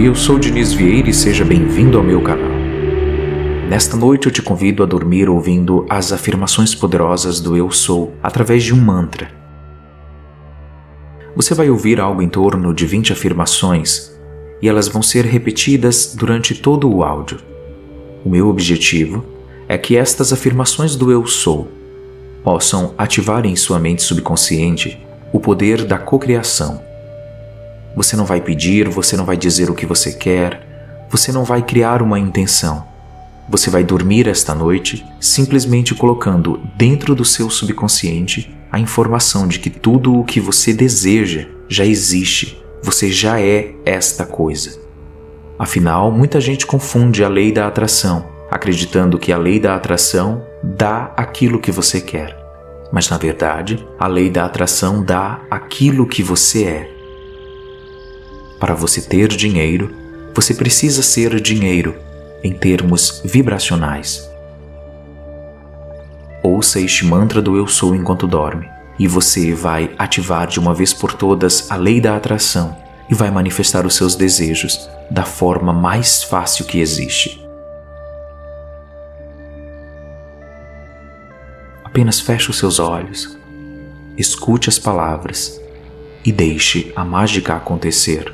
Eu sou Diniz Vieira e seja bem-vindo ao meu canal. Nesta noite eu te convido a dormir ouvindo as afirmações poderosas do Eu Sou através de um mantra. Você vai ouvir algo em torno de 20 afirmações e elas vão ser repetidas durante todo o áudio. O meu objetivo é que estas afirmações do Eu Sou possam ativar em sua mente subconsciente o poder da cocriação. Você não vai pedir, você não vai dizer o que você quer, você não vai criar uma intenção. Você vai dormir esta noite simplesmente colocando dentro do seu subconsciente a informação de que tudo o que você deseja já existe, você já é esta coisa. Afinal, muita gente confunde a lei da atração, acreditando que a lei da atração dá aquilo que você quer. Mas na verdade, a lei da atração dá aquilo que você é. Para você ter dinheiro, você precisa ser dinheiro em termos vibracionais. Ouça este mantra do Eu Sou enquanto dorme, e você vai ativar de uma vez por todas a lei da atração e vai manifestar os seus desejos da forma mais fácil que existe. Apenas feche os seus olhos, escute as palavras e deixe a mágica acontecer.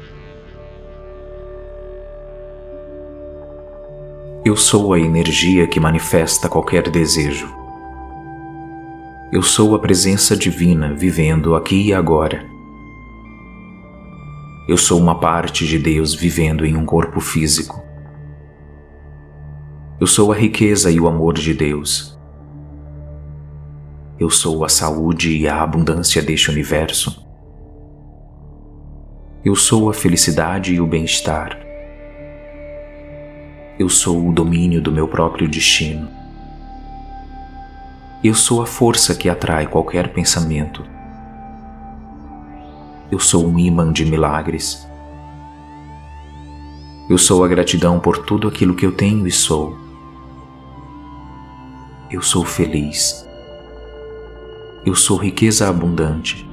Eu sou a energia que manifesta qualquer desejo. Eu sou a presença divina vivendo aqui e agora. Eu sou uma parte de Deus vivendo em um corpo físico. Eu sou a riqueza e o amor de Deus. Eu sou a saúde e a abundância deste universo. Eu sou a felicidade e o bem-estar. Eu sou o domínio do meu próprio destino. Eu sou a força que atrai qualquer pensamento. Eu sou um ímã de milagres. Eu sou a gratidão por tudo aquilo que eu tenho e sou. Eu sou feliz. Eu sou riqueza abundante.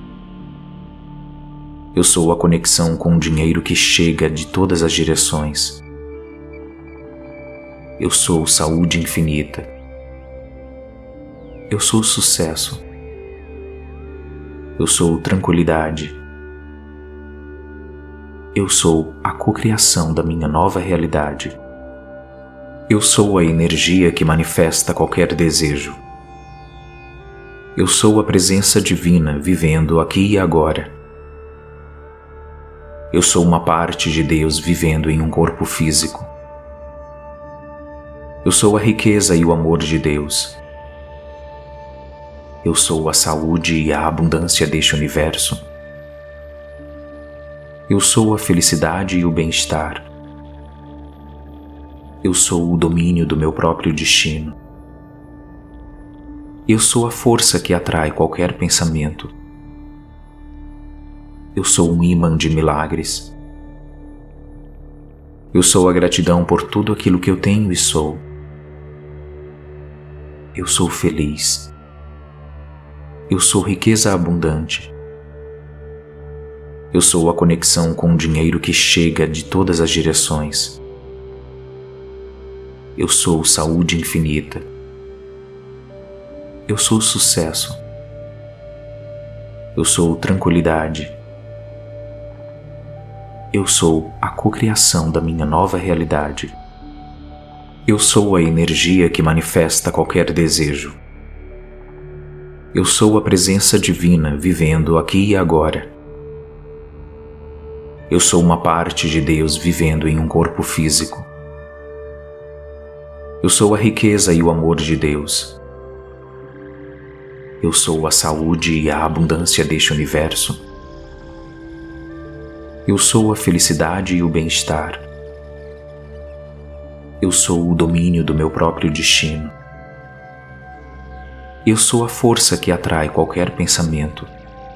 Eu sou a conexão com o dinheiro que chega de todas as direções. Eu sou saúde infinita. Eu sou sucesso. Eu sou tranquilidade. Eu sou a cocriação da minha nova realidade. Eu sou a energia que manifesta qualquer desejo. Eu sou a presença divina vivendo aqui e agora. Eu sou uma parte de Deus vivendo em um corpo físico. Eu sou a riqueza e o amor de Deus. Eu sou a saúde e a abundância deste universo. Eu sou a felicidade e o bem-estar. Eu sou o domínio do meu próprio destino. Eu sou a força que atrai qualquer pensamento. Eu sou um ímã de milagres. Eu sou a gratidão por tudo aquilo que eu tenho e sou. Eu sou feliz. Eu sou riqueza abundante. Eu sou a conexão com o dinheiro que chega de todas as direções. Eu sou saúde infinita. Eu sou sucesso. Eu sou tranquilidade. Eu sou a cocriação da minha nova realidade. Eu sou a energia que manifesta qualquer desejo. Eu sou a presença divina vivendo aqui e agora. Eu sou uma parte de Deus vivendo em um corpo físico. Eu sou a riqueza e o amor de Deus. Eu sou a saúde e a abundância deste universo. Eu sou a felicidade e o bem-estar. Eu sou o domínio do meu próprio destino. Eu sou a força que atrai qualquer pensamento.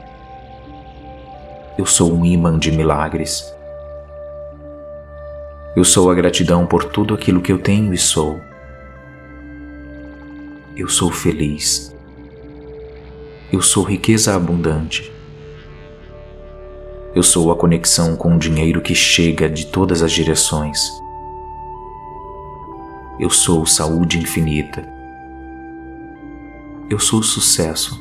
Eu sou um ímã de milagres. Eu sou a gratidão por tudo aquilo que eu tenho e sou. Eu sou feliz. Eu sou riqueza abundante. Eu sou a conexão com o dinheiro que chega de todas as direções. Eu sou saúde infinita. Eu sou sucesso.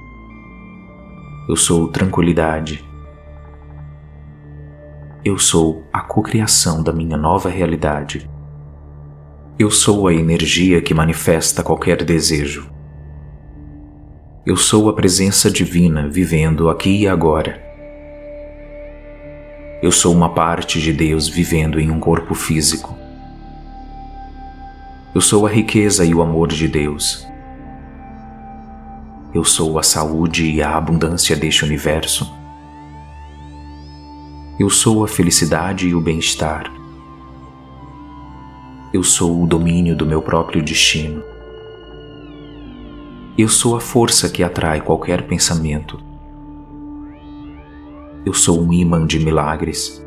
Eu sou tranquilidade. Eu sou a cocriação da minha nova realidade. Eu sou a energia que manifesta qualquer desejo. Eu sou a presença divina vivendo aqui e agora. Eu sou uma parte de Deus vivendo em um corpo físico. Eu sou a riqueza e o amor de Deus. Eu sou a saúde e a abundância deste universo. Eu sou a felicidade e o bem-estar. Eu sou o domínio do meu próprio destino. Eu sou a força que atrai qualquer pensamento. Eu sou um ímã de milagres.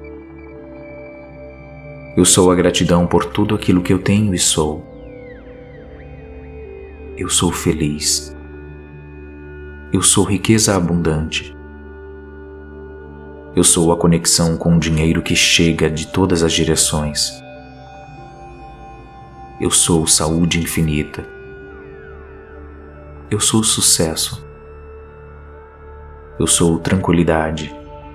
Eu sou a gratidão por tudo aquilo que eu tenho e sou. Eu sou feliz. Eu sou riqueza abundante. Eu sou a conexão com o dinheiro que chega de todas as direções. Eu sou saúde infinita. Eu sou sucesso. Eu sou tranquilidade.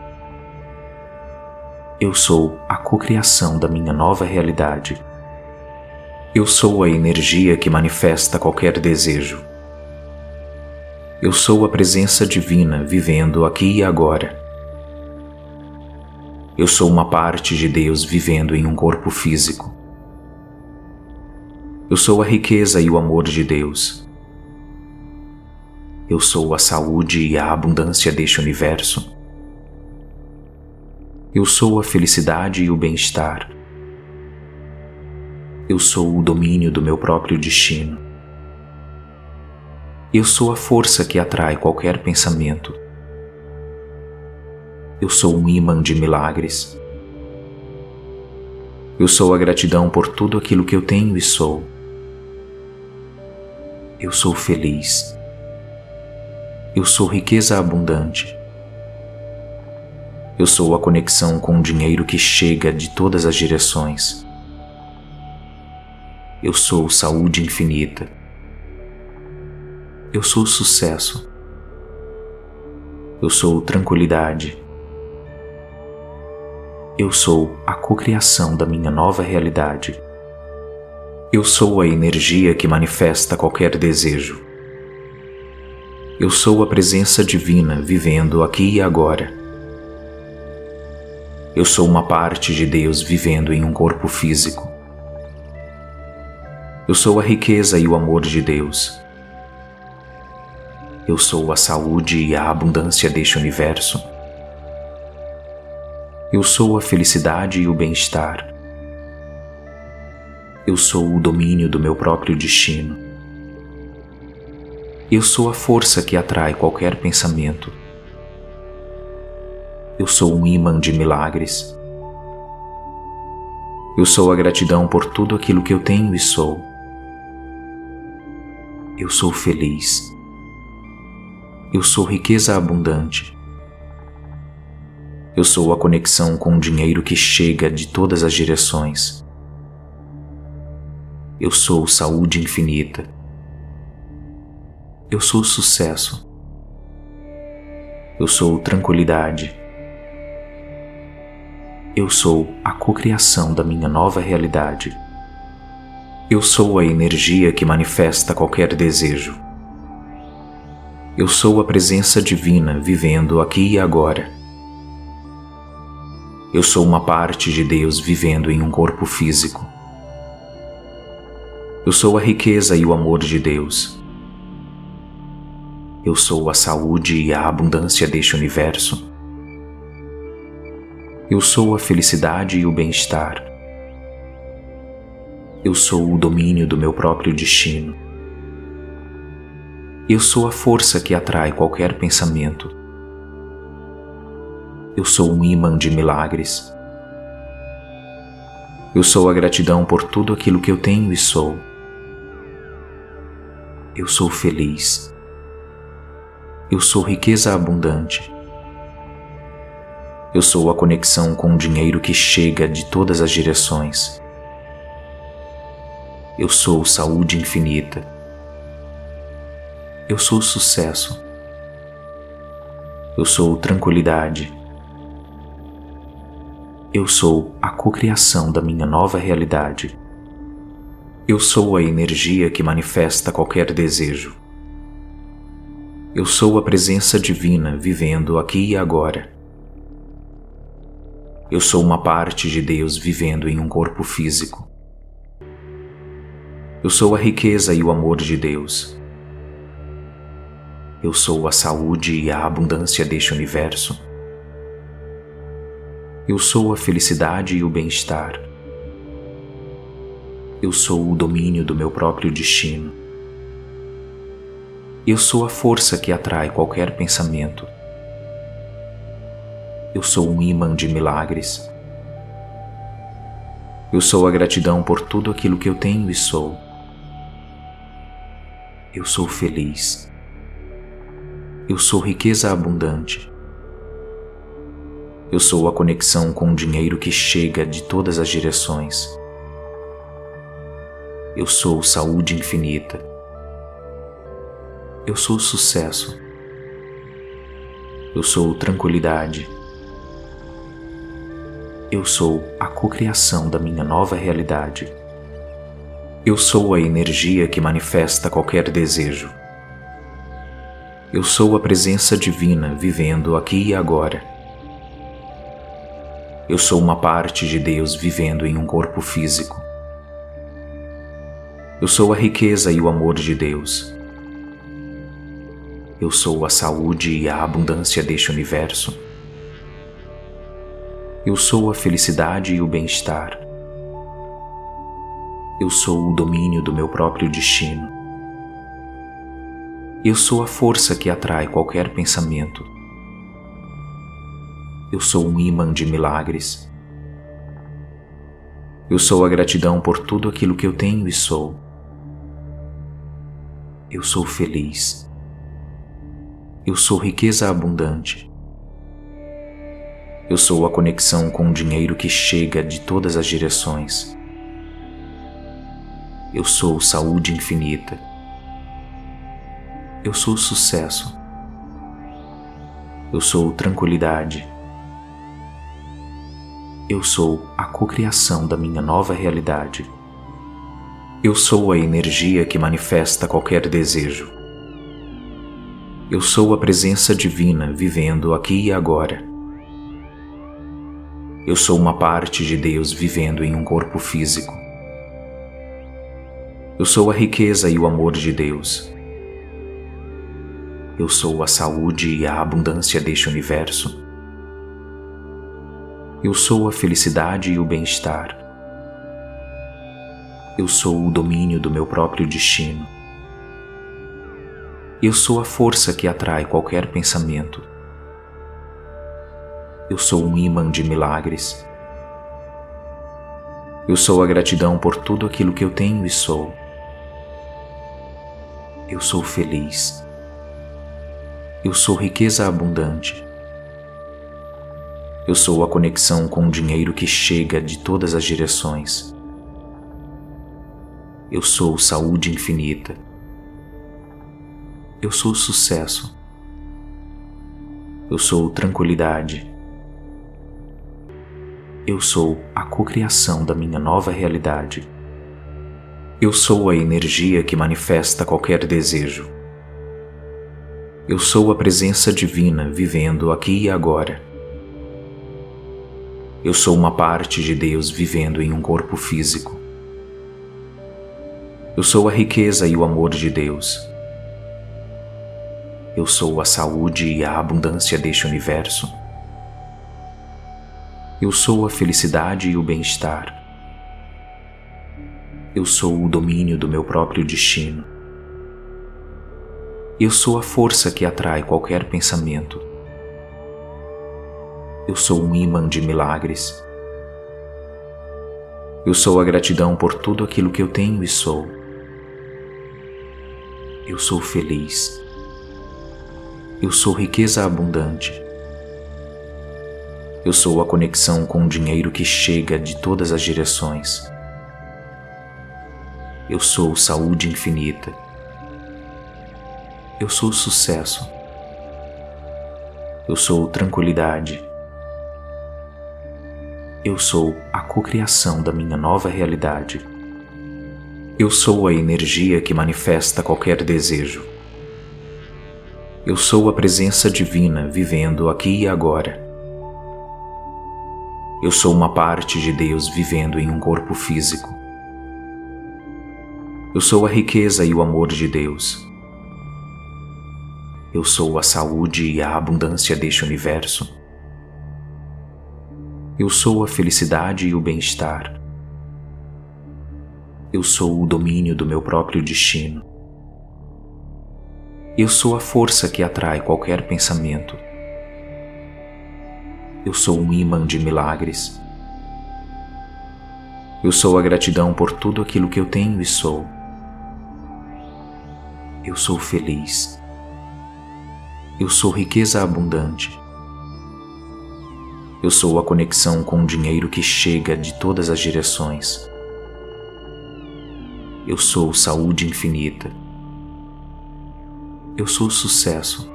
Eu sou a cocriação da minha nova realidade. Eu sou a energia que manifesta qualquer desejo. Eu sou a presença divina vivendo aqui e agora. Eu sou uma parte de Deus vivendo em um corpo físico. Eu sou a riqueza e o amor de Deus. Eu sou a saúde e a abundância deste universo. Eu sou a felicidade e o bem-estar. Eu sou o domínio do meu próprio destino. Eu sou a força que atrai qualquer pensamento. Eu sou um ímã de milagres. Eu sou a gratidão por tudo aquilo que eu tenho e sou. Eu sou feliz. Eu sou riqueza abundante. Eu sou a conexão com o dinheiro que chega de todas as direções. Eu sou saúde infinita. Eu sou sucesso. Eu sou tranquilidade. Eu sou a cocriação da minha nova realidade. Eu sou a energia que manifesta qualquer desejo. Eu sou a presença divina vivendo aqui e agora. Eu sou uma parte de Deus vivendo em um corpo físico. Eu sou a riqueza e o amor de Deus. Eu sou a saúde e a abundância deste universo. Eu sou a felicidade e o bem-estar. Eu sou o domínio do meu próprio destino. Eu sou a força que atrai qualquer pensamento. Eu sou um ímã de milagres. Eu sou a gratidão por tudo aquilo que eu tenho e sou. Eu sou feliz. Eu sou riqueza abundante. Eu sou a conexão com o dinheiro que chega de todas as direções. Eu sou saúde infinita. Eu sou sucesso. Eu sou tranquilidade. Eu sou a cocriação da minha nova realidade. Eu sou a energia que manifesta qualquer desejo. Eu sou a presença divina vivendo aqui e agora. Eu sou uma parte de Deus vivendo em um corpo físico. Eu sou a riqueza e o amor de Deus. Eu sou a saúde e a abundância deste universo. Eu sou a felicidade e o bem-estar. Eu sou o domínio do meu próprio destino. Eu sou a força que atrai qualquer pensamento. Eu sou um ímã de milagres. Eu sou a gratidão por tudo aquilo que eu tenho e sou. Eu sou feliz. Eu sou riqueza abundante. Eu sou a conexão com o dinheiro que chega de todas as direções. Eu sou saúde infinita. Eu sou sucesso. Eu sou tranquilidade. Eu sou a cocriação da minha nova realidade. Eu sou a energia que manifesta qualquer desejo. Eu sou a presença divina vivendo aqui e agora. Eu sou uma parte de Deus vivendo em um corpo físico. Eu sou a riqueza e o amor de Deus. Eu sou a saúde e a abundância deste universo. Eu sou a felicidade e o bem-estar. Eu sou o domínio do meu próprio destino. Eu sou a força que atrai qualquer pensamento. Eu sou um ímã de milagres. Eu sou a gratidão por tudo aquilo que eu tenho e sou. Eu sou feliz. Eu sou riqueza abundante. Eu sou a conexão com o dinheiro que chega de todas as direções. Eu sou saúde infinita. Eu sou sucesso. Eu sou tranquilidade. Eu sou a cocriação da minha nova realidade. Eu sou a energia que manifesta qualquer desejo. Eu sou a presença divina vivendo aqui e agora. Eu sou uma parte de Deus vivendo em um corpo físico. Eu sou a riqueza e o amor de Deus. Eu sou a saúde e a abundância deste universo. Eu sou a felicidade e o bem-estar. Eu sou o domínio do meu próprio destino. Eu sou a força que atrai qualquer pensamento. Eu sou um ímã de milagres. Eu sou a gratidão por tudo aquilo que eu tenho e sou. Eu sou feliz. Eu sou riqueza abundante. Eu sou a conexão com o dinheiro que chega de todas as direções. Eu sou saúde infinita. Eu sou sucesso. Eu sou tranquilidade. Eu sou a cocriação da minha nova realidade. Eu sou a energia que manifesta qualquer desejo. Eu sou a presença divina vivendo aqui e agora. Eu sou uma parte de Deus vivendo em um corpo físico. Eu sou a riqueza e o amor de Deus. Eu sou a saúde e a abundância deste universo. Eu sou a felicidade e o bem-estar. Eu sou o domínio do meu próprio destino. Eu sou a força que atrai qualquer pensamento. Eu sou um ímã de milagres. Eu sou a gratidão por tudo aquilo que eu tenho e sou. Eu sou feliz. Eu sou riqueza abundante. Eu sou a conexão com o dinheiro que chega de todas as direções. Eu sou saúde infinita. Eu sou sucesso. Eu sou tranquilidade. Eu sou a cocriação da minha nova realidade. Eu sou a energia que manifesta qualquer desejo. Eu sou a presença divina vivendo aqui e agora. Eu sou uma parte de Deus vivendo em um corpo físico. Eu sou a riqueza e o amor de Deus. Eu sou a saúde e a abundância deste universo. Eu sou a felicidade e o bem-estar. Eu sou o domínio do meu próprio destino. Eu sou a força que atrai qualquer pensamento. Eu sou um ímã de milagres. Eu sou a gratidão por tudo aquilo que eu tenho e sou. Eu sou feliz. Eu sou riqueza abundante. Eu sou a conexão com o dinheiro que chega de todas as direções. Eu sou saúde infinita. Eu sou sucesso. Eu sou tranquilidade. Eu sou a cocriação da minha nova realidade. Eu sou a energia que manifesta qualquer desejo. Eu sou a presença divina vivendo aqui e agora. Eu sou uma parte de Deus vivendo em um corpo físico. Eu sou a riqueza e o amor de Deus. Eu sou a saúde e a abundância deste universo. Eu sou a felicidade e o bem-estar. Eu sou o domínio do meu próprio destino. Eu sou a força que atrai qualquer pensamento. Eu sou um imã de milagres. Eu sou a gratidão por tudo aquilo que eu tenho e sou. Eu sou feliz. Eu sou riqueza abundante. Eu sou a conexão com o dinheiro que chega de todas as direções. Eu sou saúde infinita. Eu sou sucesso.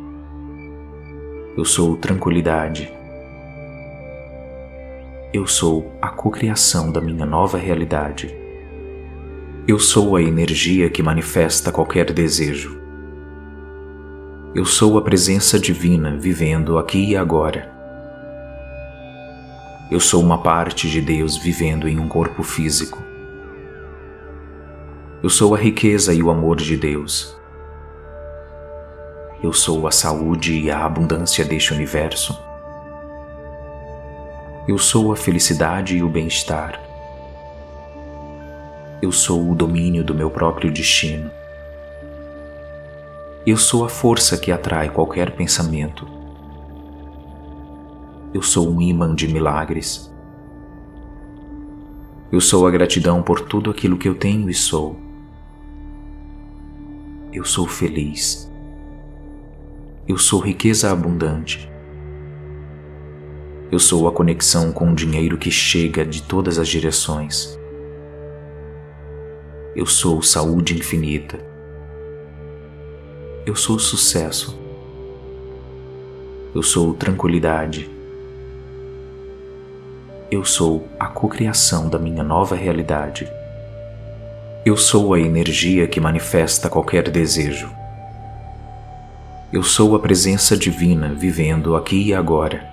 Eu sou tranquilidade. Eu sou a cocriação da minha nova realidade. Eu sou a energia que manifesta qualquer desejo. Eu sou a presença divina vivendo aqui e agora. Eu sou uma parte de Deus vivendo em um corpo físico. Eu sou a riqueza e o amor de Deus. Eu sou a saúde e a abundância deste universo. Eu sou a felicidade e o bem-estar. Eu sou o domínio do meu próprio destino. Eu sou a força que atrai qualquer pensamento. Eu sou um imã de milagres. Eu sou a gratidão por tudo aquilo que eu tenho e sou. Eu sou feliz. Eu sou riqueza abundante. Eu sou a conexão com o dinheiro que chega de todas as direções. Eu sou saúde infinita. Eu sou sucesso. Eu sou tranquilidade. Eu sou a cocriação da minha nova realidade. Eu sou a energia que manifesta qualquer desejo. Eu sou a presença divina vivendo aqui e agora.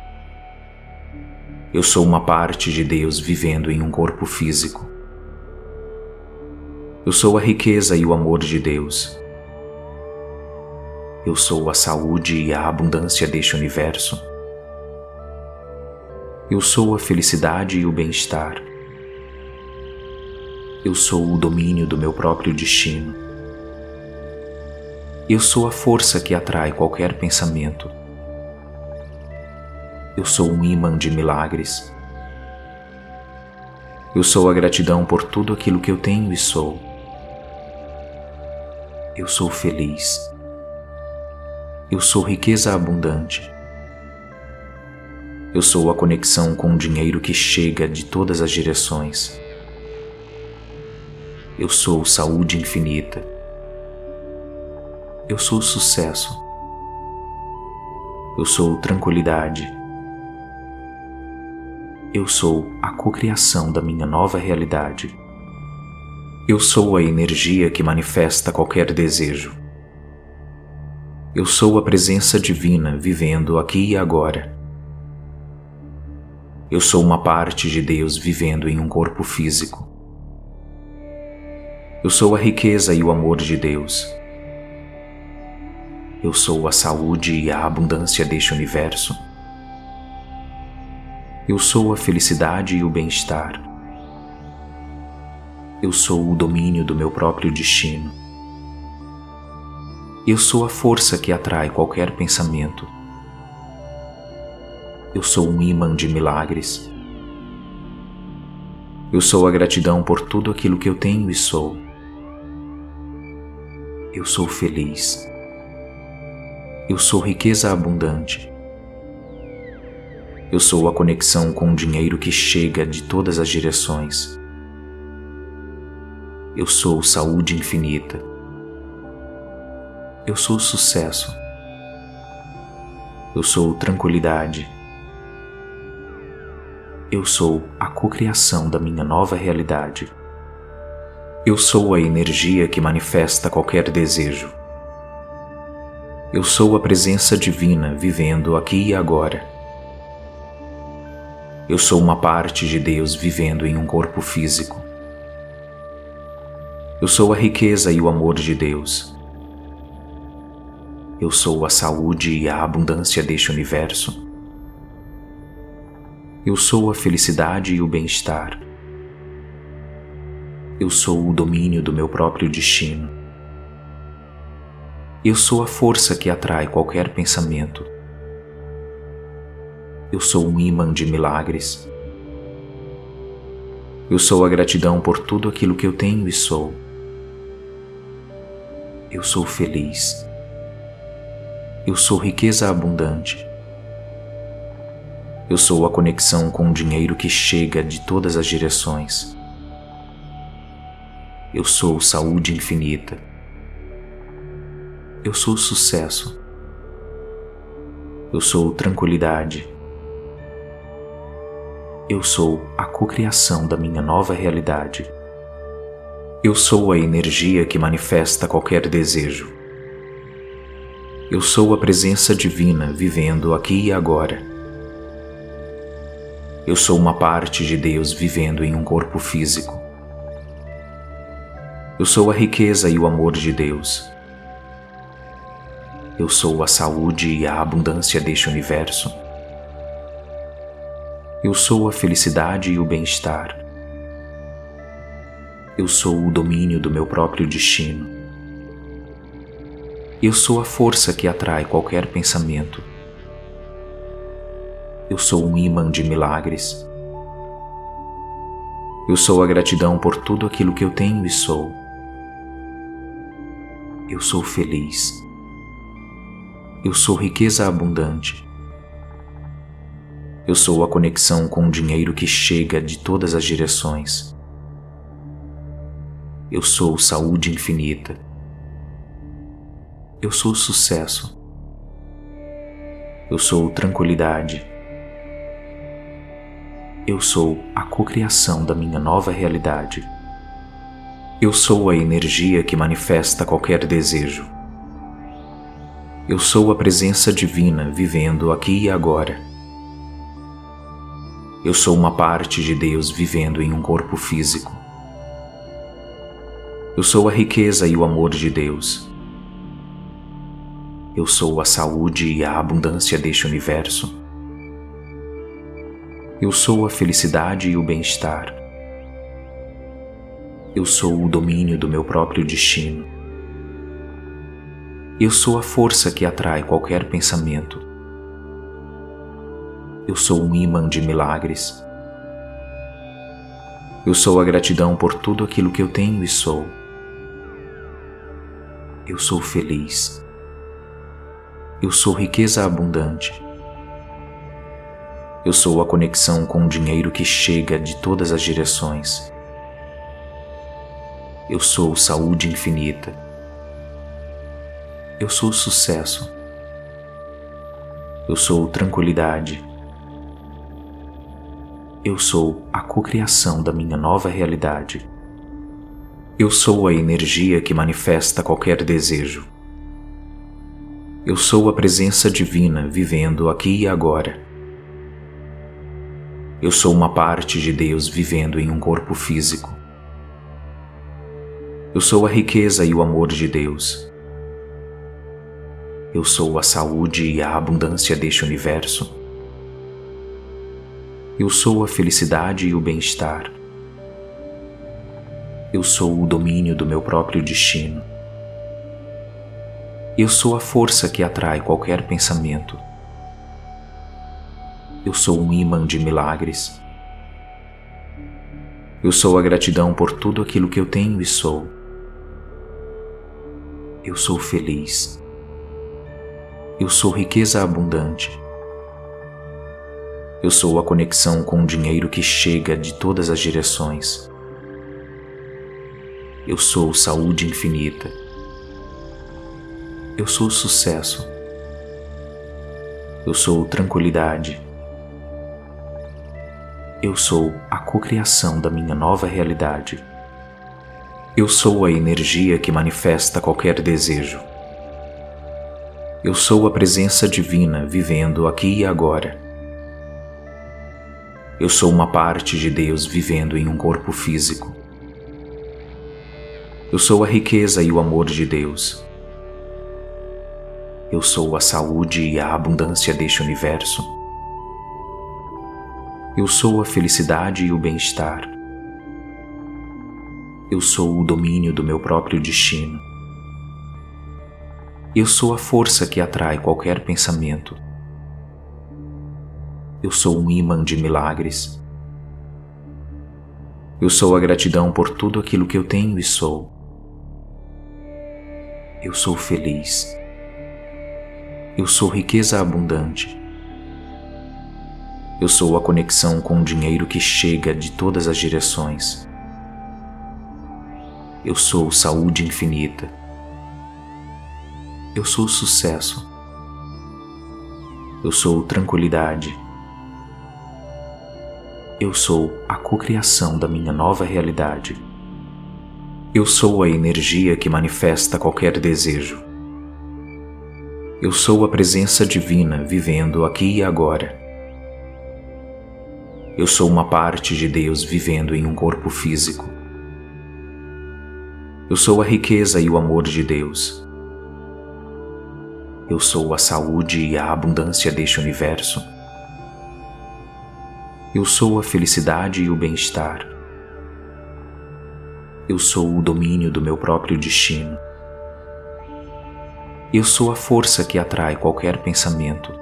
Eu sou uma parte de Deus vivendo em um corpo físico. Eu sou a riqueza e o amor de Deus. Eu sou a saúde e a abundância deste universo. Eu sou a felicidade e o bem-estar. Eu sou o domínio do meu próprio destino. Eu sou a força que atrai qualquer pensamento. Eu sou um imã de milagres. Eu sou a gratidão por tudo aquilo que eu tenho e sou. Eu sou feliz. Eu sou riqueza abundante. Eu sou a conexão com o dinheiro que chega de todas as direções. Eu sou saúde infinita. Eu sou sucesso. Eu sou tranquilidade. Eu sou a cocriação da minha nova realidade. Eu sou a energia que manifesta qualquer desejo. Eu sou a presença divina vivendo aqui e agora. Eu sou uma parte de Deus vivendo em um corpo físico. Eu sou a riqueza e o amor de Deus. Eu sou a saúde e a abundância deste universo. Eu sou a felicidade e o bem-estar. Eu sou o domínio do meu próprio destino. Eu sou a força que atrai qualquer pensamento. Eu sou um imã de milagres. Eu sou a gratidão por tudo aquilo que eu tenho e sou. Eu sou feliz. Eu sou riqueza abundante. Eu sou a conexão com o dinheiro que chega de todas as direções. Eu sou saúde infinita. Eu sou sucesso. Eu sou tranquilidade. Eu sou a cocriação da minha nova realidade. Eu sou a energia que manifesta qualquer desejo. Eu sou a presença divina vivendo aqui e agora. Eu sou uma parte de Deus vivendo em um corpo físico. Eu sou a riqueza e o amor de Deus. Eu sou a saúde e a abundância deste universo. Eu sou a felicidade e o bem-estar. Eu sou o domínio do meu próprio destino. Eu sou a força que atrai qualquer pensamento. Eu sou um ímã de milagres. Eu sou a gratidão por tudo aquilo que eu tenho e sou. Eu sou feliz. Eu sou riqueza abundante. Eu sou a conexão com o dinheiro que chega de todas as direções. Eu sou saúde infinita. Eu sou sucesso. Eu sou tranquilidade. Eu sou a cocriação da minha nova realidade. Eu sou a energia que manifesta qualquer desejo. Eu sou a presença divina vivendo aqui e agora. Eu sou uma parte de Deus vivendo em um corpo físico. Eu sou a riqueza e o amor de Deus. Eu sou a saúde e a abundância deste universo. Eu sou a felicidade e o bem-estar. Eu sou o domínio do meu próprio destino. Eu sou a força que atrai qualquer pensamento. Eu sou um ímã de milagres. Eu sou a gratidão por tudo aquilo que eu tenho e sou. Eu sou feliz. Eu sou riqueza abundante. Eu sou a conexão com o dinheiro que chega de todas as direções. Eu sou saúde infinita. Eu sou sucesso. Eu sou tranquilidade. Eu sou a cocriação da minha nova realidade. Eu sou a energia que manifesta qualquer desejo. Eu sou a presença divina vivendo aqui e agora. Eu sou uma parte de Deus vivendo em um corpo físico. Eu sou a riqueza e o amor de Deus. Eu sou a saúde e a abundância deste universo. Eu sou a felicidade e o bem-estar. Eu sou o domínio do meu próprio destino. Eu sou a força que atrai qualquer pensamento. Eu sou um ímã de milagres. Eu sou a gratidão por tudo aquilo que eu tenho e sou. Eu sou feliz. Eu sou riqueza abundante. Eu sou a conexão com o dinheiro que chega de todas as direções. Eu sou saúde infinita. Eu sou sucesso. Eu sou tranquilidade. Eu sou a cocriação da minha nova realidade. Eu sou a energia que manifesta qualquer desejo. Eu sou a presença divina vivendo aqui e agora. Eu sou uma parte de Deus vivendo em um corpo físico. Eu sou a riqueza e o amor de Deus. Eu sou a saúde e a abundância deste universo. Eu sou a felicidade e o bem-estar. Eu sou o domínio do meu próprio destino. Eu sou a força que atrai qualquer pensamento. Eu sou um ímã de milagres. Eu sou a gratidão por tudo aquilo que eu tenho e sou. Eu sou feliz. Eu sou riqueza abundante. Eu sou a conexão com o dinheiro que chega de todas as direções. Eu sou saúde infinita. Eu sou sucesso. Eu sou tranquilidade. Eu sou a cocriação da minha nova realidade. Eu sou a energia que manifesta qualquer desejo. Eu sou a presença divina vivendo aqui e agora. Eu sou uma parte de Deus vivendo em um corpo físico. Eu sou a riqueza e o amor de Deus. Eu sou a saúde e a abundância deste universo. Eu sou a felicidade e o bem-estar. Eu sou o domínio do meu próprio destino. Eu sou a força que atrai qualquer pensamento. Eu sou um ímã de milagres. Eu sou a gratidão por tudo aquilo que eu tenho e sou. Eu sou feliz. Eu sou riqueza abundante. Eu sou a conexão com o dinheiro que chega de todas as direções. Eu sou saúde infinita. Eu sou sucesso. Eu sou tranquilidade. Eu sou a cocriação da minha nova realidade. Eu sou a energia que manifesta qualquer desejo. Eu sou a presença divina vivendo aqui e agora. Eu sou uma parte de Deus vivendo em um corpo físico. Eu sou a riqueza e o amor de Deus. Eu sou a saúde e a abundância deste universo. Eu sou a felicidade e o bem-estar. Eu sou o domínio do meu próprio destino. Eu sou a força que atrai qualquer pensamento.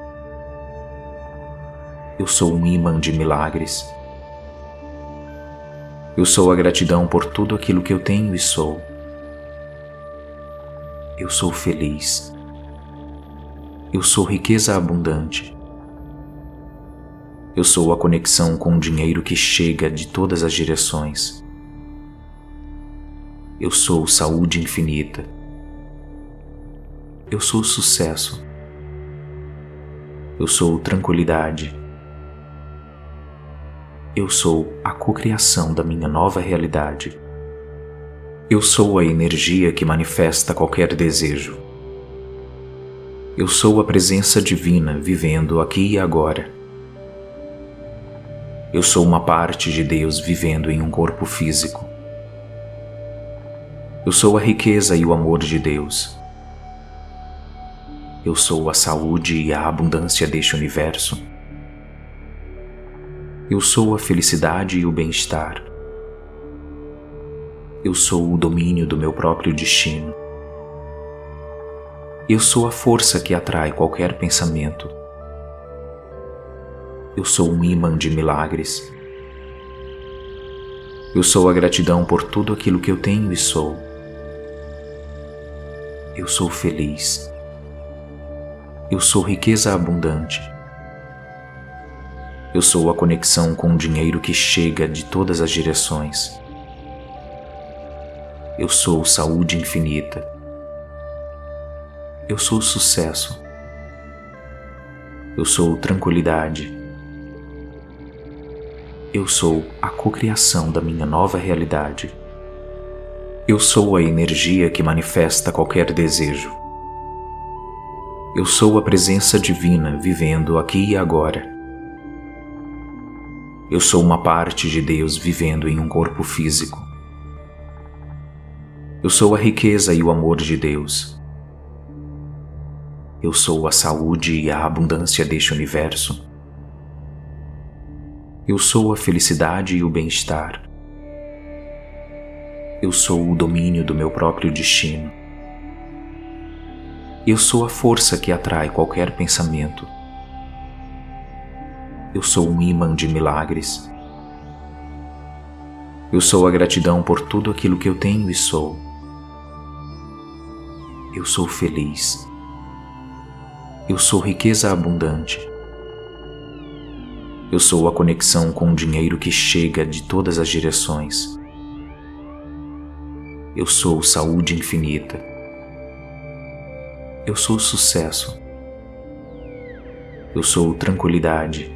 Eu sou um ímã de milagres. Eu sou a gratidão por tudo aquilo que eu tenho e sou. Eu sou feliz. Eu sou riqueza abundante. Eu sou a conexão com o dinheiro que chega de todas as direções. Eu sou saúde infinita. Eu sou sucesso. Eu sou tranquilidade. Eu sou a cocriação da minha nova realidade. Eu sou a energia que manifesta qualquer desejo. Eu sou a presença divina vivendo aqui e agora. Eu sou uma parte de Deus vivendo em um corpo físico. Eu sou a riqueza e o amor de Deus. Eu sou a saúde e a abundância deste universo. Eu sou a felicidade e o bem-estar. Eu sou o domínio do meu próprio destino. Eu sou a força que atrai qualquer pensamento. Eu sou um ímã de milagres. Eu sou a gratidão por tudo aquilo que eu tenho e sou. Eu sou feliz. Eu sou riqueza abundante. Eu sou a conexão com o dinheiro que chega de todas as direções. Eu sou saúde infinita. Eu sou sucesso. Eu sou tranquilidade. Eu sou a cocriação da minha nova realidade. Eu sou a energia que manifesta qualquer desejo. Eu sou a presença divina vivendo aqui e agora. Eu sou uma parte de Deus vivendo em um corpo físico. Eu sou a riqueza e o amor de Deus. Eu sou a saúde e a abundância deste universo. Eu sou a felicidade e o bem-estar. Eu sou o domínio do meu próprio destino. Eu sou a força que atrai qualquer pensamento. Eu sou um ímã de milagres. Eu sou a gratidão por tudo aquilo que eu tenho e sou. Eu sou feliz. Eu sou riqueza abundante. Eu sou a conexão com o dinheiro que chega de todas as direções. Eu sou saúde infinita. Eu sou sucesso. Eu sou tranquilidade.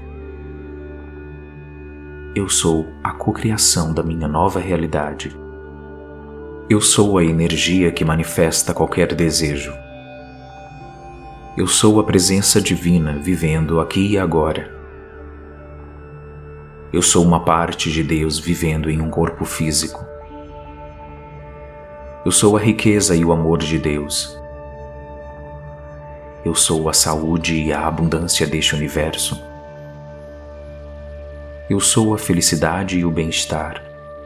Eu sou a cocriação da minha nova realidade. Eu sou a energia que manifesta qualquer desejo. Eu sou a presença divina vivendo aqui e agora. Eu sou uma parte de Deus vivendo em um corpo físico. Eu sou a riqueza e o amor de Deus. Eu sou a saúde e a abundância deste universo. Eu sou a felicidade e o bem-estar.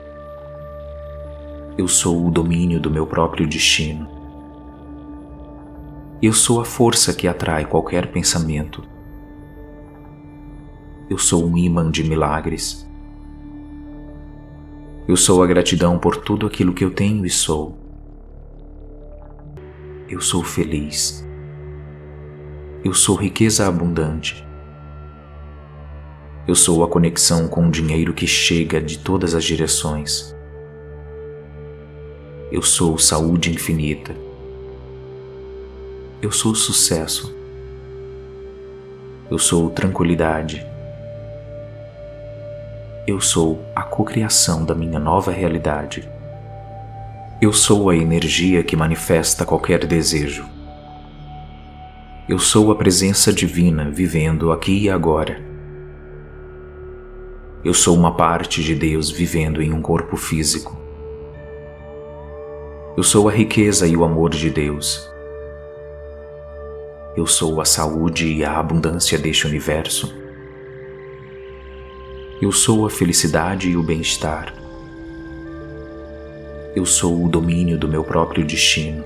Eu sou o domínio do meu próprio destino. Eu sou a força que atrai qualquer pensamento. Eu sou um ímã de milagres. Eu sou a gratidão por tudo aquilo que eu tenho e sou. Eu sou feliz. Eu sou riqueza abundante. Eu sou a conexão com o dinheiro que chega de todas as direções. Eu sou saúde infinita. Eu sou sucesso. Eu sou tranquilidade. Eu sou a cocriação da minha nova realidade. Eu sou a energia que manifesta qualquer desejo. Eu sou a presença divina vivendo aqui e agora. Eu sou uma parte de Deus vivendo em um corpo físico. Eu sou a riqueza e o amor de Deus. Eu sou a saúde e a abundância deste universo. Eu sou a felicidade e o bem-estar. Eu sou o domínio do meu próprio destino.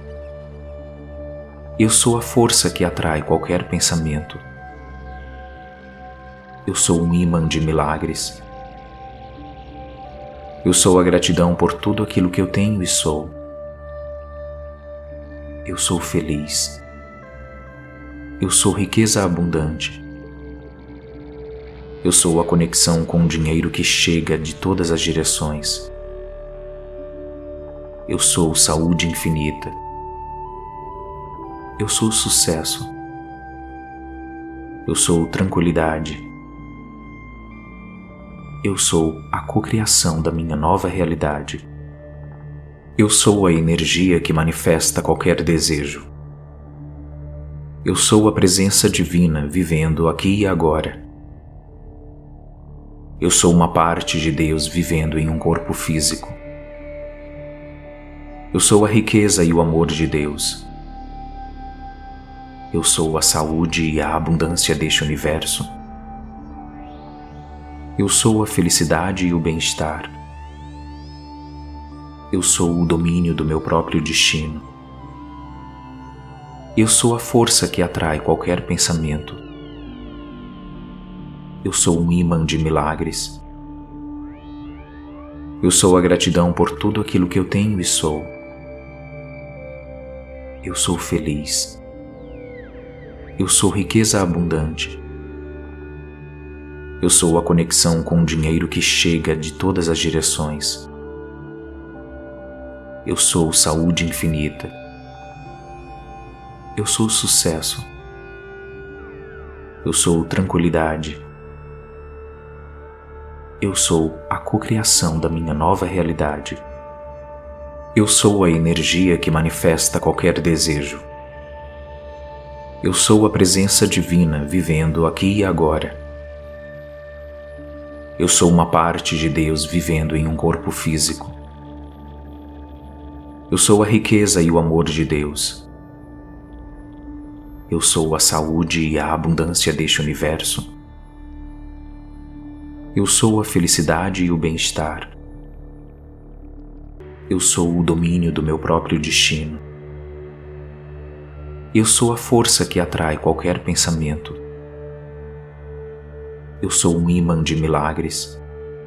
Eu sou a força que atrai qualquer pensamento. Eu sou um ímã de milagres. Eu sou a gratidão por tudo aquilo que eu tenho e sou. Eu sou feliz. Eu sou riqueza abundante. Eu sou a conexão com o dinheiro que chega de todas as direções. Eu sou saúde infinita. Eu sou sucesso. Eu sou tranquilidade. Eu sou a cocriação da minha nova realidade. Eu sou a energia que manifesta qualquer desejo. Eu sou a presença divina vivendo aqui e agora. Eu sou uma parte de Deus vivendo em um corpo físico. Eu sou a riqueza e o amor de Deus. Eu sou a saúde e a abundância deste universo. Eu sou a felicidade e o bem-estar. Eu sou o domínio do meu próprio destino. Eu sou a força que atrai qualquer pensamento. Eu sou um ímã de milagres. Eu sou a gratidão por tudo aquilo que eu tenho e sou. Eu sou feliz. Eu sou riqueza abundante. Eu sou a conexão com o dinheiro que chega de todas as direções. Eu sou saúde infinita. Eu sou sucesso. Eu sou tranquilidade. Eu sou a cocriação da minha nova realidade. Eu sou a energia que manifesta qualquer desejo. Eu sou a presença divina vivendo aqui e agora. Eu sou uma parte de Deus vivendo em um corpo físico. Eu sou a riqueza e o amor de Deus. Eu sou a saúde e a abundância deste universo. Eu sou a felicidade e o bem-estar. Eu sou o domínio do meu próprio destino. Eu sou a força que atrai qualquer pensamento. Eu sou um ímã de milagres.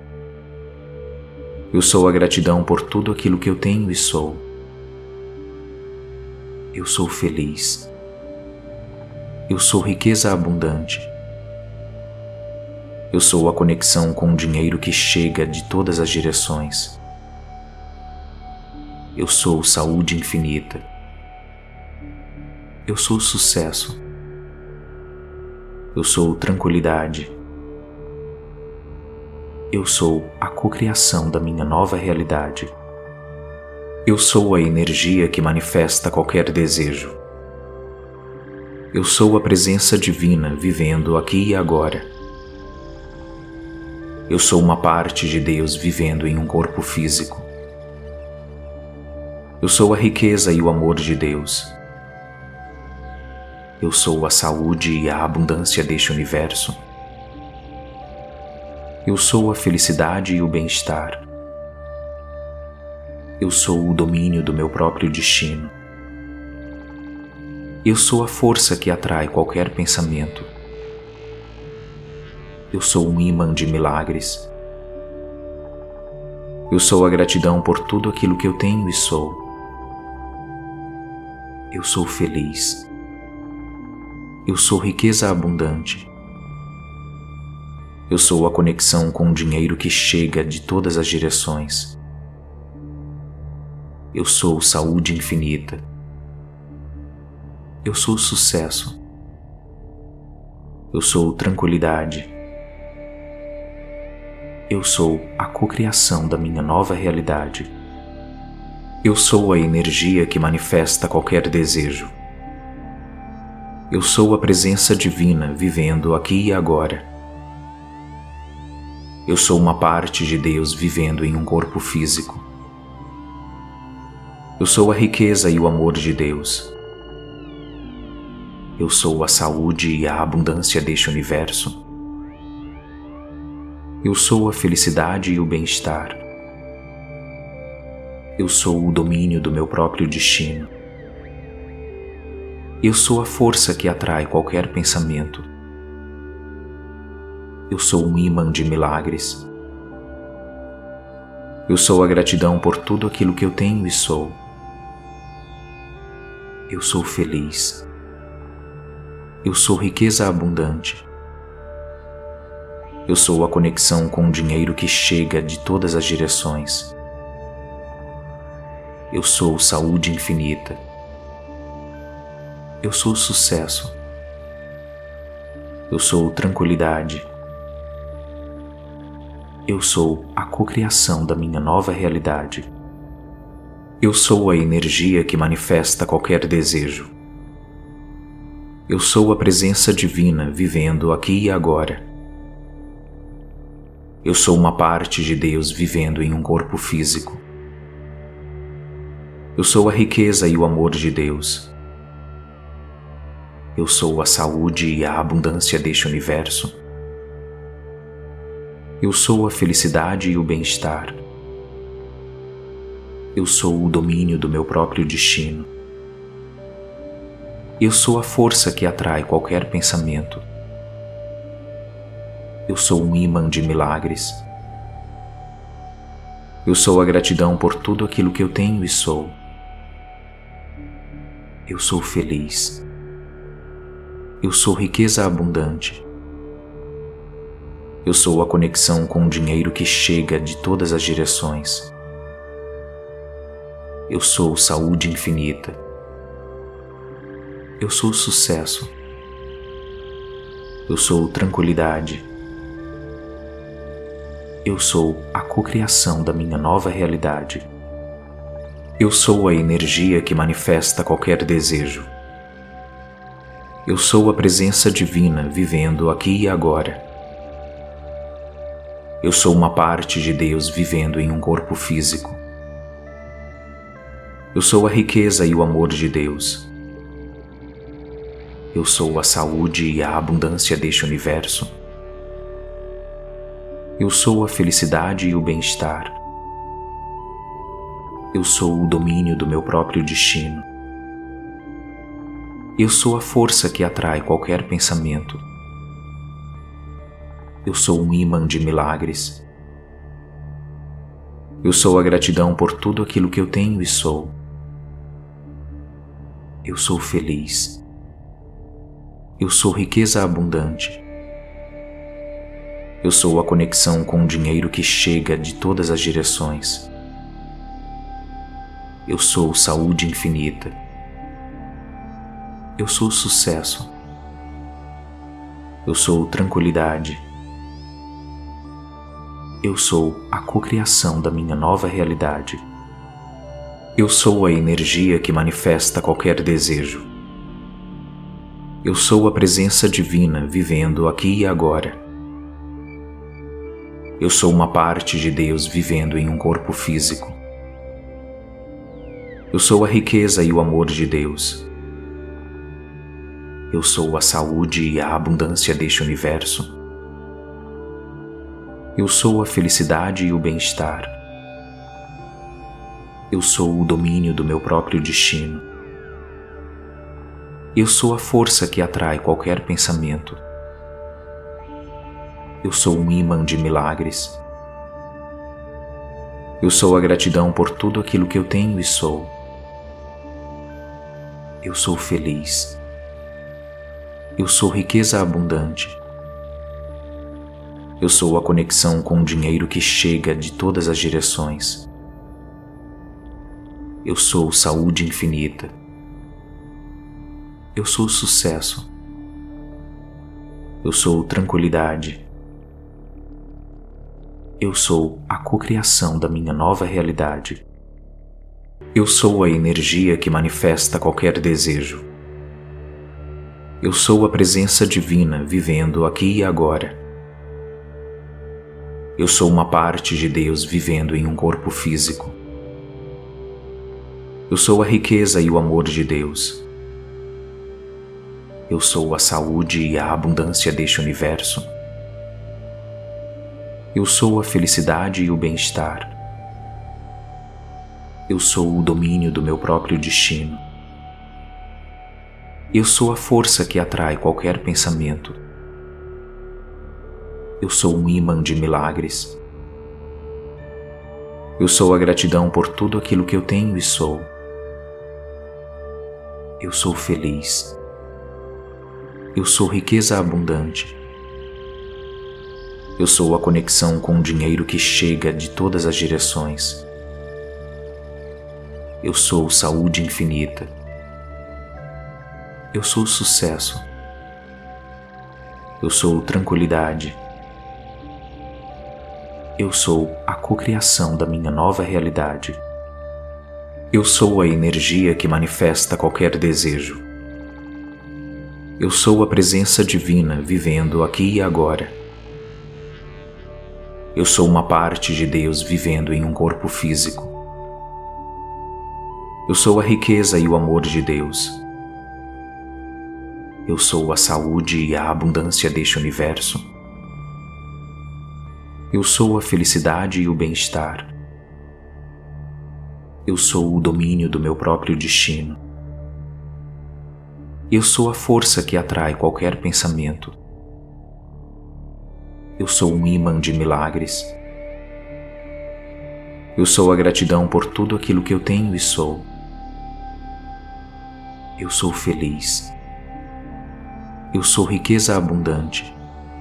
Eu sou a gratidão por tudo aquilo que eu tenho e sou. Eu sou feliz. Eu sou riqueza abundante. Eu sou a conexão com o dinheiro que chega de todas as direções. Eu sou saúde infinita. Eu sou sucesso. Eu sou tranquilidade. Eu sou a cocriação da minha nova realidade. Eu sou a energia que manifesta qualquer desejo. Eu sou a presença divina vivendo aqui e agora. Eu sou uma parte de Deus vivendo em um corpo físico. Eu sou a riqueza e o amor de Deus. Eu sou a saúde e a abundância deste universo. Eu sou a felicidade e o bem-estar. Eu sou o domínio do meu próprio destino. Eu sou a força que atrai qualquer pensamento. Eu sou um imã de milagres. Eu sou a gratidão por tudo aquilo que eu tenho e sou. Eu sou feliz. Eu sou riqueza abundante. Eu sou a conexão com o dinheiro que chega de todas as direções. Eu sou saúde infinita. Eu sou sucesso. Eu sou tranquilidade. Eu sou a cocriação da minha nova realidade. Eu sou a energia que manifesta qualquer desejo. Eu sou a presença divina vivendo aqui e agora. Eu sou uma parte de Deus vivendo em um corpo físico. Eu sou a riqueza e o amor de Deus. Eu sou a saúde e a abundância deste universo. Eu sou a felicidade e o bem-estar. Eu sou o domínio do meu próprio destino. Eu sou a força que atrai qualquer pensamento. Eu sou um imã de milagres. Eu sou a gratidão por tudo aquilo que eu tenho e sou. Eu sou feliz. Eu sou riqueza abundante. Eu sou a conexão com o dinheiro que chega de todas as direções. Eu sou saúde infinita. Eu sou sucesso. Eu sou tranquilidade. Eu sou a cocriação da minha nova realidade. Eu sou a energia que manifesta qualquer desejo. Eu sou a presença divina vivendo aqui e agora. Eu sou uma parte de Deus vivendo em um corpo físico. Eu sou a riqueza e o amor de Deus. Eu sou a saúde e a abundância deste universo. Eu sou a felicidade e o bem-estar. Eu sou o domínio do meu próprio destino. Eu sou a força que atrai qualquer pensamento. Eu sou um imã de milagres. Eu sou a gratidão por tudo aquilo que eu tenho e sou. Eu sou feliz. Eu sou riqueza abundante. Eu sou a conexão com o dinheiro que chega de todas as direções. Eu sou saúde infinita. Eu sou sucesso. Eu sou tranquilidade. Eu sou a cocriação da minha nova realidade. Eu sou a energia que manifesta qualquer desejo. Eu sou a presença divina vivendo aqui e agora. Eu sou uma parte de Deus vivendo em um corpo físico. Eu sou a riqueza e o amor de Deus. Eu sou a saúde e a abundância deste universo. Eu sou a felicidade e o bem-estar. Eu sou o domínio do meu próprio destino. Eu sou a força que atrai qualquer pensamento. Eu sou um imã de milagres. Eu sou a gratidão por tudo aquilo que eu tenho e sou. Eu sou feliz. Eu sou riqueza abundante. Eu sou a conexão com o dinheiro que chega de todas as direções. Eu sou saúde infinita. Eu sou sucesso. Eu sou tranquilidade. Eu sou a cocriação da minha nova realidade. Eu sou a energia que manifesta qualquer desejo. Eu sou a presença divina vivendo aqui e agora. Eu sou uma parte de Deus vivendo em um corpo físico. Eu sou a riqueza e o amor de Deus. Eu sou a saúde e a abundância deste universo. Eu sou a felicidade e o bem-estar. Eu sou o domínio do meu próprio destino. Eu sou a força que atrai qualquer pensamento. Eu sou um imã de milagres. Eu sou a gratidão por tudo aquilo que eu tenho e sou. Eu sou feliz. Eu sou riqueza abundante. Eu sou a conexão com o dinheiro que chega de todas as direções. Eu sou saúde infinita. Eu sou sucesso. Eu sou tranquilidade. Eu sou a cocriação da minha nova realidade. Eu sou a energia que manifesta qualquer desejo. Eu sou a presença divina vivendo aqui e agora. Eu sou uma parte de Deus vivendo em um corpo físico. Eu sou a riqueza e o amor de Deus. Eu sou a saúde e a abundância deste universo. Eu sou a felicidade e o bem-estar. Eu sou o domínio do meu próprio destino. Eu sou a força que atrai qualquer pensamento. Eu sou um imã de milagres. Eu sou a gratidão por tudo aquilo que eu tenho e sou. Eu sou feliz. Eu sou riqueza abundante. Eu sou a conexão com o dinheiro que chega de todas as direções. Eu sou saúde infinita. Eu sou sucesso. Eu sou tranquilidade. Eu sou a cocriação da minha nova realidade. Eu sou a energia que manifesta qualquer desejo. Eu sou a presença divina vivendo aqui e agora. Eu sou uma parte de Deus vivendo em um corpo físico. Eu sou a riqueza e o amor de Deus. Eu sou a saúde e a abundância deste universo. Eu sou a felicidade e o bem-estar. Eu sou o domínio do meu próprio destino. Eu sou a força que atrai qualquer pensamento. Eu sou um imã de milagres. Eu sou a gratidão por tudo aquilo que eu tenho e sou. Eu sou feliz. Eu sou riqueza abundante.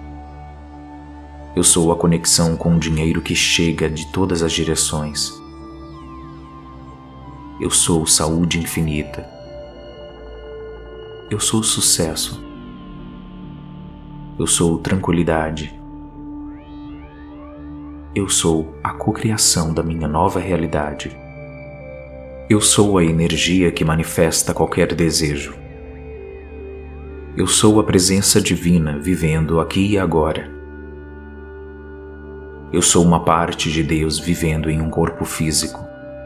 Eu sou a conexão com o dinheiro que chega de todas as direções. Eu sou saúde infinita. Eu sou sucesso. Eu sou tranquilidade. Eu sou a cocriação da minha nova realidade. Eu sou a energia que manifesta qualquer desejo. Eu sou a presença divina vivendo aqui e agora. Eu sou uma parte de Deus vivendo em um corpo físico.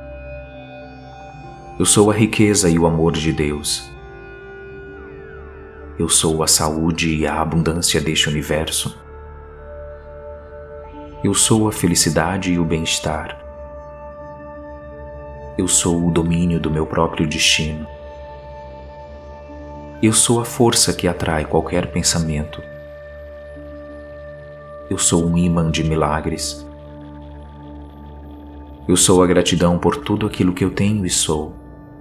Eu sou a riqueza e o amor de Deus. Eu sou a saúde e a abundância deste universo. Eu sou a felicidade e o bem-estar. Eu sou o domínio do meu próprio destino. Eu sou a força que atrai qualquer pensamento. Eu sou um imã de milagres. Eu sou a gratidão por tudo aquilo que eu tenho e sou.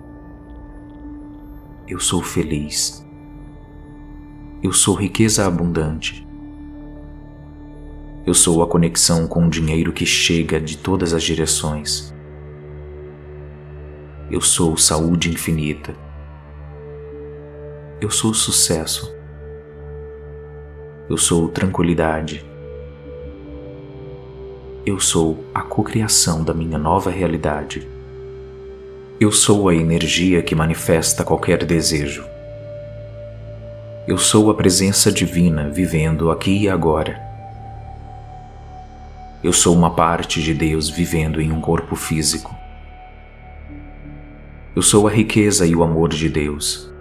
Eu sou feliz. Eu sou riqueza abundante. Eu sou a conexão com o dinheiro que chega de todas as direções. Eu sou saúde infinita. Eu sou sucesso. Eu sou tranquilidade. Eu sou a cocriação da minha nova realidade. Eu sou a energia que manifesta qualquer desejo. Eu sou a presença divina vivendo aqui e agora. Eu sou uma parte de Deus vivendo em um corpo físico. Eu sou a riqueza e o amor de Deus.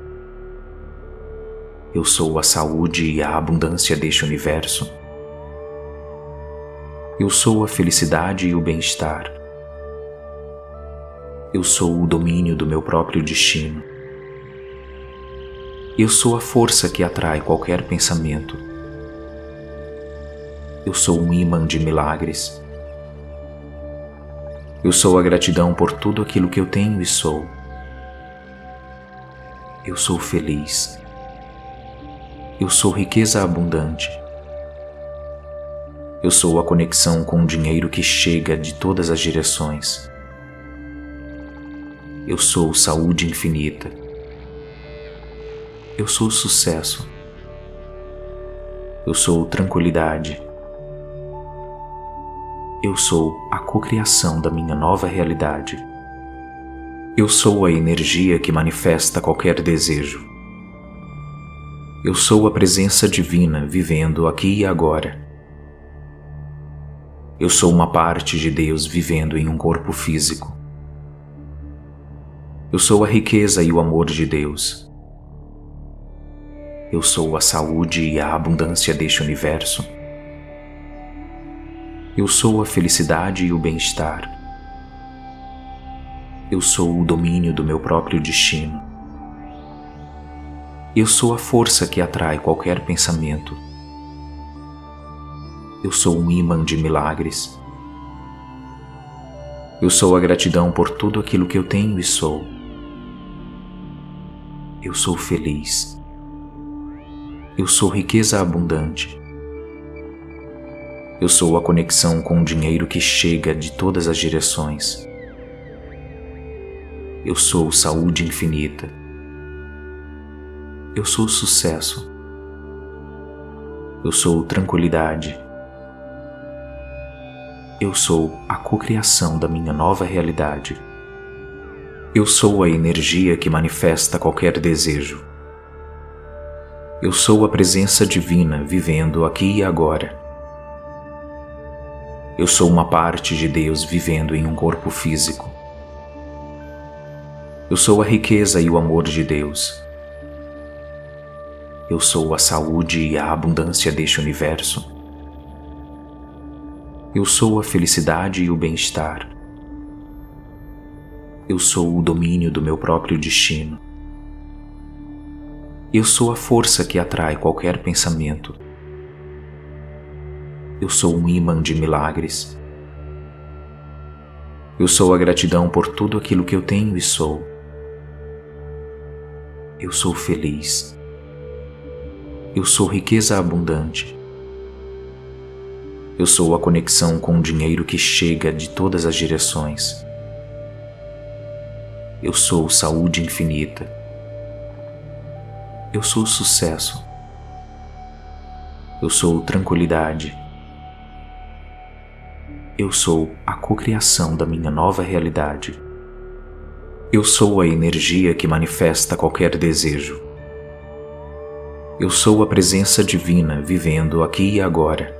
Eu sou a saúde e a abundância deste universo. Eu sou a felicidade e o bem-estar. Eu sou o domínio do meu próprio destino. Eu sou a força que atrai qualquer pensamento. Eu sou um ímã de milagres. Eu sou a gratidão por tudo aquilo que eu tenho e sou. Eu sou feliz. Eu sou riqueza abundante. Eu sou a conexão com o dinheiro que chega de todas as direções. Eu sou saúde infinita. Eu sou sucesso. Eu sou tranquilidade. Eu sou a cocriação da minha nova realidade. Eu sou a energia que manifesta qualquer desejo. Eu sou a presença divina vivendo aqui e agora. Eu sou uma parte de Deus vivendo em um corpo físico. Eu sou a riqueza e o amor de Deus. Eu sou a saúde e a abundância deste universo. Eu sou a felicidade e o bem-estar. Eu sou o domínio do meu próprio destino. Eu sou a força que atrai qualquer pensamento. Eu sou um ímã de milagres. Eu sou a gratidão por tudo aquilo que eu tenho e sou. Eu sou feliz. Eu sou riqueza abundante. Eu sou a conexão com o dinheiro que chega de todas as direções. Eu sou saúde infinita. Eu sou sucesso. Eu sou tranquilidade. Eu sou a cocriação da minha nova realidade. Eu sou a energia que manifesta qualquer desejo. Eu sou a presença divina vivendo aqui e agora. Eu sou uma parte de Deus vivendo em um corpo físico. Eu sou a riqueza e o amor de Deus. Eu sou a saúde e a abundância deste universo. Eu sou a felicidade e o bem-estar. Eu sou o domínio do meu próprio destino. Eu sou a força que atrai qualquer pensamento. Eu sou um ímã de milagres. Eu sou a gratidão por tudo aquilo que eu tenho e sou. Eu sou feliz. Eu sou riqueza abundante. Eu sou a conexão com o dinheiro que chega de todas as direções. Eu sou saúde infinita. Eu sou sucesso. Eu sou tranquilidade. Eu sou a cocriação da minha nova realidade. Eu sou a energia que manifesta qualquer desejo. Eu sou a presença divina vivendo aqui e agora.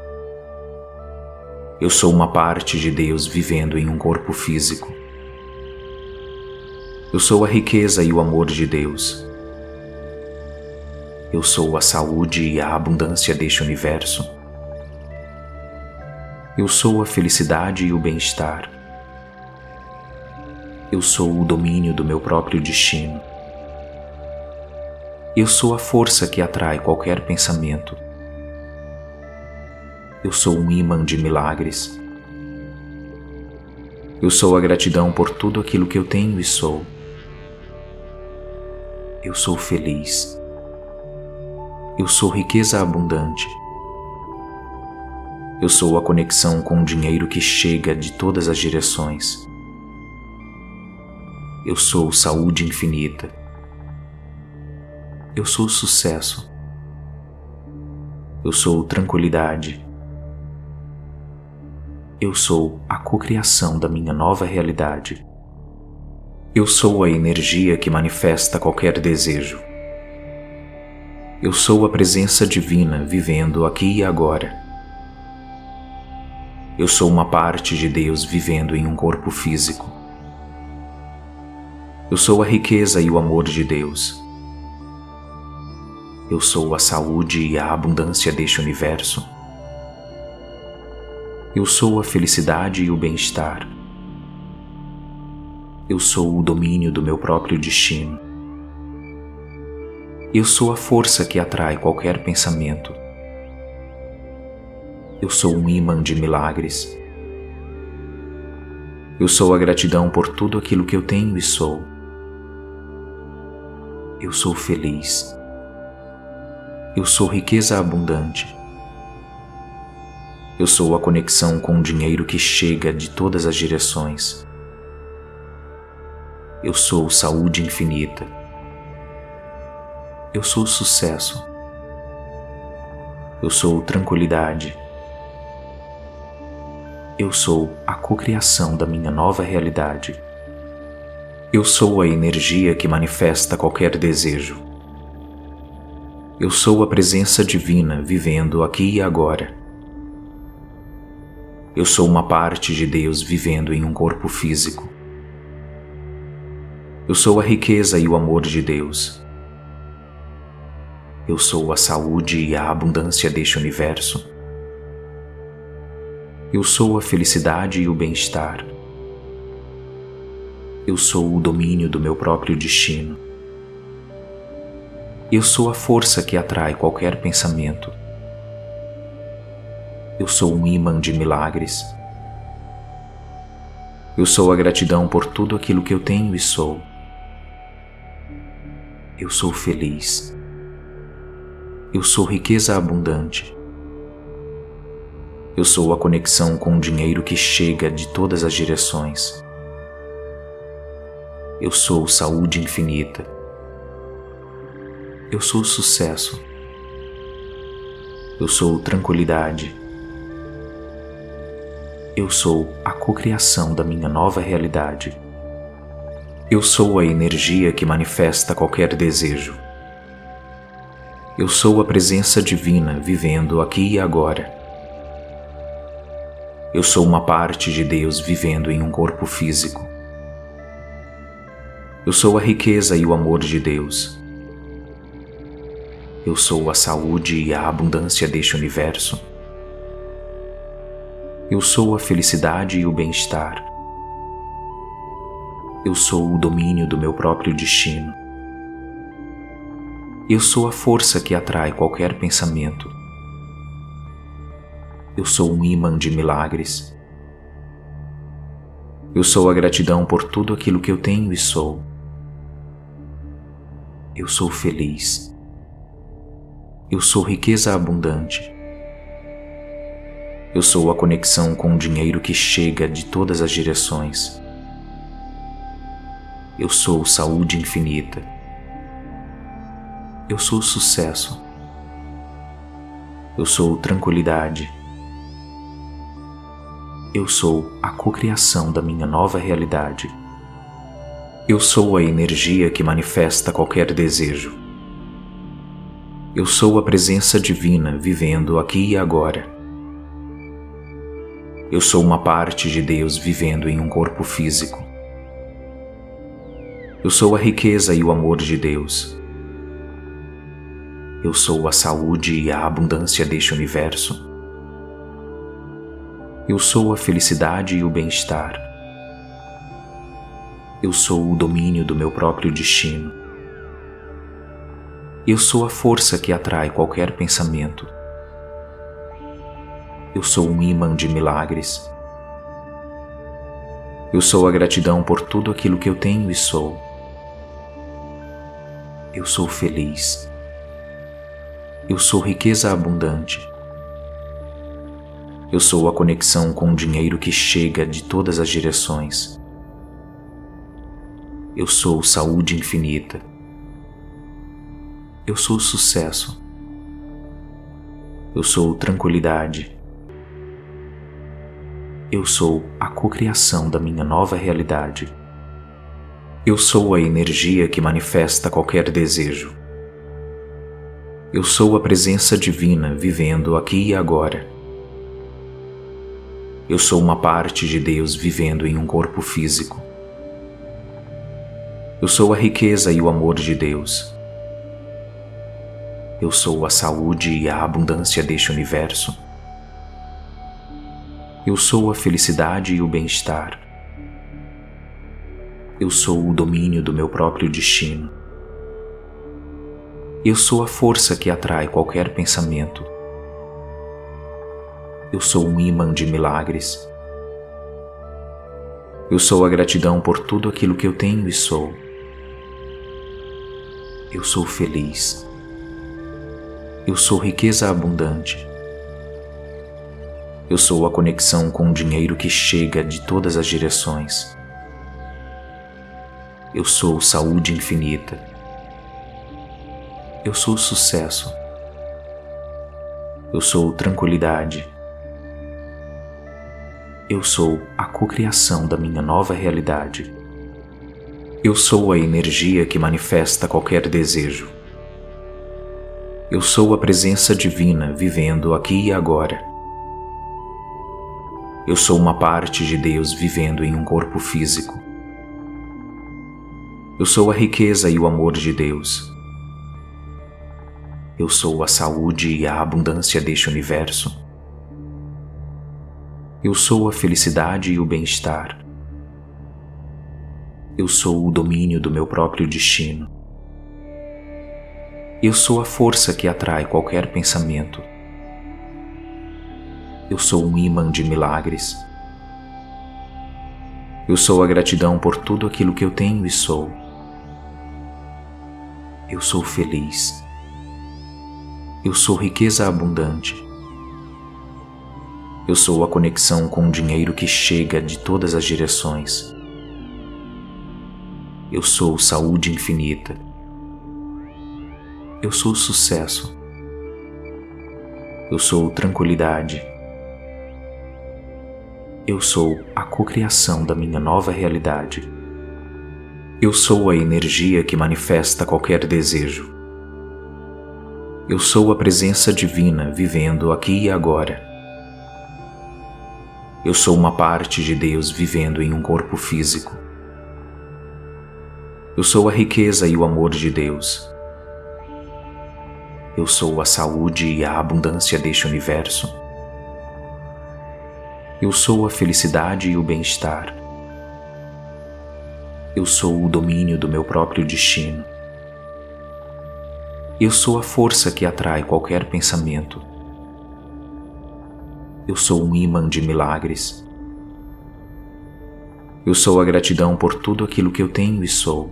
Eu sou uma parte de Deus vivendo em um corpo físico. Eu sou a riqueza e o amor de Deus. Eu sou a saúde e a abundância deste universo. Eu sou a felicidade e o bem-estar. Eu sou o domínio do meu próprio destino. Eu sou a força que atrai qualquer pensamento. Eu sou um ímã de milagres. Eu sou a gratidão por tudo aquilo que eu tenho e sou. Eu sou feliz. Eu sou riqueza abundante. Eu sou a conexão com o dinheiro que chega de todas as direções. Eu sou saúde infinita. Eu sou sucesso. Eu sou tranquilidade. Eu sou a cocriação da minha nova realidade. Eu sou a energia que manifesta qualquer desejo. Eu sou a presença divina vivendo aqui e agora. Eu sou uma parte de Deus vivendo em um corpo físico. Eu sou a riqueza e o amor de Deus. Eu sou a saúde e a abundância deste universo. Eu sou a felicidade e o bem-estar. Eu sou o domínio do meu próprio destino. Eu sou a força que atrai qualquer pensamento. Eu sou um ímã de milagres. Eu sou a gratidão por tudo aquilo que eu tenho e sou. Eu sou feliz. Eu sou riqueza abundante. Eu sou a conexão com o dinheiro que chega de todas as direções. Eu sou saúde infinita. Eu sou sucesso. Eu sou tranquilidade. Eu sou a cocriação da minha nova realidade. Eu sou a energia que manifesta qualquer desejo. Eu sou a presença divina vivendo aqui e agora. Eu sou uma parte de Deus vivendo em um corpo físico. Eu sou a riqueza e o amor de Deus. Eu sou a saúde e a abundância deste universo. Eu sou a felicidade e o bem-estar. Eu sou o domínio do meu próprio destino. Eu sou a força que atrai qualquer pensamento. Eu sou um ímã de milagres. Eu sou a gratidão por tudo aquilo que eu tenho e sou. Eu sou feliz. Eu sou riqueza abundante. Eu sou a conexão com o dinheiro que chega de todas as direções. Eu sou saúde infinita. Eu sou sucesso. Eu sou tranquilidade. Eu sou a cocriação da minha nova realidade. Eu sou a energia que manifesta qualquer desejo. Eu sou a presença divina vivendo aqui e agora. Eu sou uma parte de Deus vivendo em um corpo físico. Eu sou a riqueza e o amor de Deus. Eu sou a saúde e a abundância deste universo. Eu sou a felicidade e o bem-estar. Eu sou o domínio do meu próprio destino. Eu sou a força que atrai qualquer pensamento. Eu sou um ímã de milagres. Eu sou a gratidão por tudo aquilo que eu tenho e sou. Eu sou feliz. Eu sou riqueza abundante. Eu sou a conexão com o dinheiro que chega de todas as direções. Eu sou saúde infinita. Eu sou sucesso. Eu sou tranquilidade. Eu sou a cocriação da minha nova realidade. Eu sou a energia que manifesta qualquer desejo. Eu sou a presença divina vivendo aqui e agora. Eu sou uma parte de Deus vivendo em um corpo físico. Eu sou a riqueza e o amor de Deus. Eu sou a saúde e a abundância deste universo. Eu sou a felicidade e o bem-estar. Eu sou o domínio do meu próprio destino. Eu sou a força que atrai qualquer pensamento. Eu sou um ímã de milagres. Eu sou a gratidão por tudo aquilo que eu tenho e sou. Eu sou feliz. Eu sou riqueza abundante. Eu sou a conexão com o dinheiro que chega de todas as direções. Eu sou saúde infinita. Eu sou sucesso. Eu sou tranquilidade. Eu sou a cocriação da minha nova realidade. Eu sou a energia que manifesta qualquer desejo. Eu sou a presença divina vivendo aqui e agora. Eu sou uma parte de Deus vivendo em um corpo físico. Eu sou a riqueza e o amor de Deus. Eu sou a saúde e a abundância deste universo. Eu sou a felicidade e o bem-estar. Eu sou o domínio do meu próprio destino. Eu sou a força que atrai qualquer pensamento. Eu sou um ímã de milagres. Eu sou a gratidão por tudo aquilo que eu tenho e sou. Eu sou feliz. Eu sou riqueza abundante. Eu sou a conexão com o dinheiro que chega de todas as direções. Eu sou saúde infinita. Eu sou sucesso. Eu sou tranquilidade. Eu sou a cocriação da minha nova realidade. Eu sou a energia que manifesta qualquer desejo. Eu sou a presença divina vivendo aqui e agora. Eu sou uma parte de Deus vivendo em um corpo físico. Eu sou a riqueza e o amor de Deus. Eu sou a saúde e a abundância deste universo. Eu sou a felicidade e o bem-estar. Eu sou o domínio do meu próprio destino. Eu sou a força que atrai qualquer pensamento. Eu sou um ímã de milagres. Eu sou a gratidão por tudo aquilo que eu tenho e sou. Eu sou feliz. Eu sou riqueza abundante. Eu sou a conexão com o dinheiro que chega de todas as direções. Eu sou saúde infinita. Eu sou sucesso. Eu sou tranquilidade. Eu sou a cocriação da minha nova realidade. Eu sou a energia que manifesta qualquer desejo. Eu sou a presença divina vivendo aqui e agora. Eu sou uma parte de Deus vivendo em um corpo físico. Eu sou a riqueza e o amor de Deus. Eu sou a saúde e a abundância deste universo. Eu sou a felicidade e o bem-estar. Eu sou o domínio do meu próprio destino. Eu sou a força que atrai qualquer pensamento. Eu sou um ímã de milagres. Eu sou a gratidão por tudo aquilo que eu tenho e sou.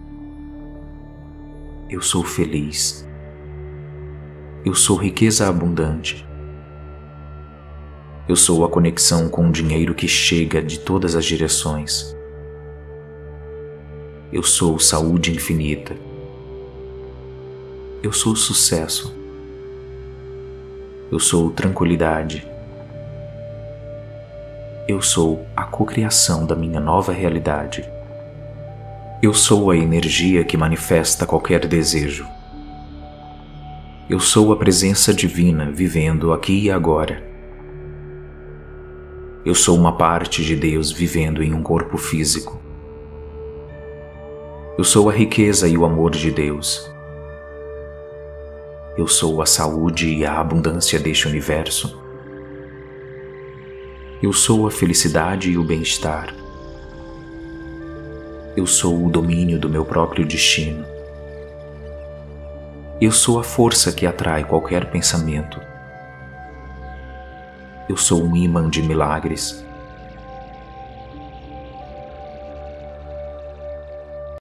Eu sou feliz. Eu sou riqueza abundante. Eu sou a conexão com o dinheiro que chega de todas as direções. Eu sou saúde infinita. Eu sou sucesso. Eu sou tranquilidade. Eu sou a cocriação da minha nova realidade. Eu sou a energia que manifesta qualquer desejo. Eu sou a presença divina vivendo aqui e agora. Eu sou uma parte de Deus vivendo em um corpo físico. Eu sou a riqueza e o amor de Deus. Eu sou a saúde e a abundância deste universo. Eu sou a felicidade e o bem-estar. Eu sou o domínio do meu próprio destino. Eu sou a força que atrai qualquer pensamento. Eu sou um ímã de milagres.